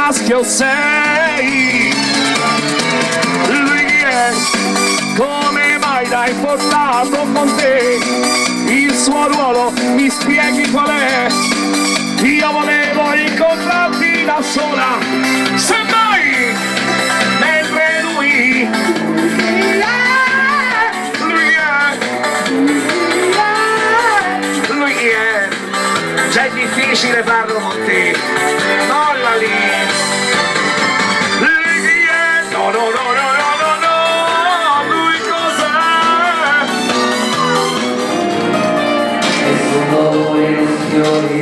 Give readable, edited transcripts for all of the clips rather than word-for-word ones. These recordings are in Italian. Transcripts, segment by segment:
maschio sei. Lui chi è? Come mai l'hai portato con te? Il suo ruolo mi spieghi qual è? Io volevo incontrarti da sola, semmai mentre lui è, già è difficile farlo con te, molla lì. Lui chi è? No, no, no, no, no, no, no, lui cos'è? È solo un'emozione.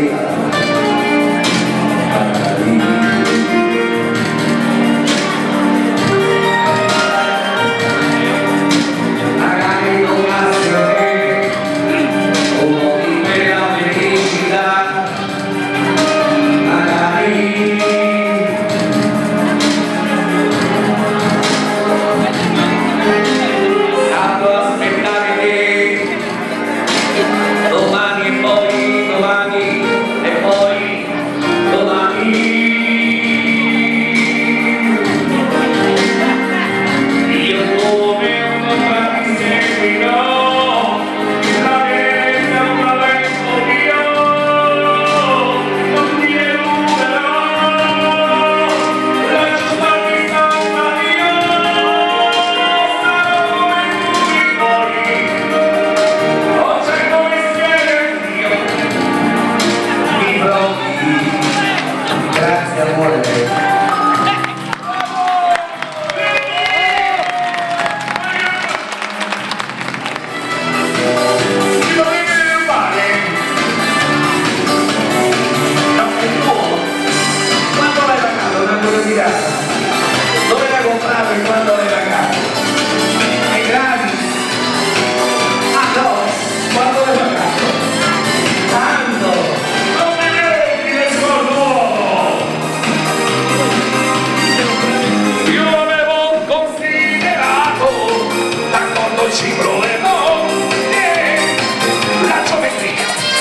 Dove l'ha comprato e quando l'hai pagato? È gratis? Ah no, quando l'hai pagato? Tanto! Non me ne metti nel suo nuovo! Io l'avevo considerato da quando ci proverò la geometria.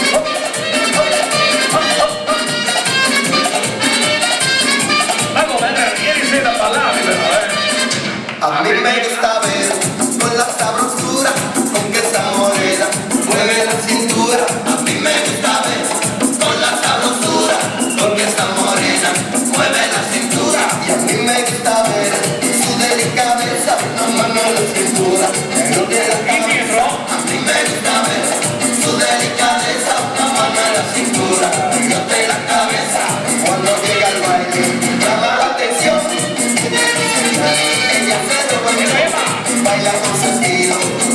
A mí me gusta ver con la sabrosura con que esta morena mueve la cintura. A mí me gusta ver con la sabrosura con que esta morena mueve la cintura. Y a mí me gusta ver su delicadeza, una mano en la cintura, pero de la cabeza. A mí me gusta ver su delicadeza, una mano en la cintura, pero de la cabeza. Cuando llega el baile llama la atención. Ella se baila con su estilo.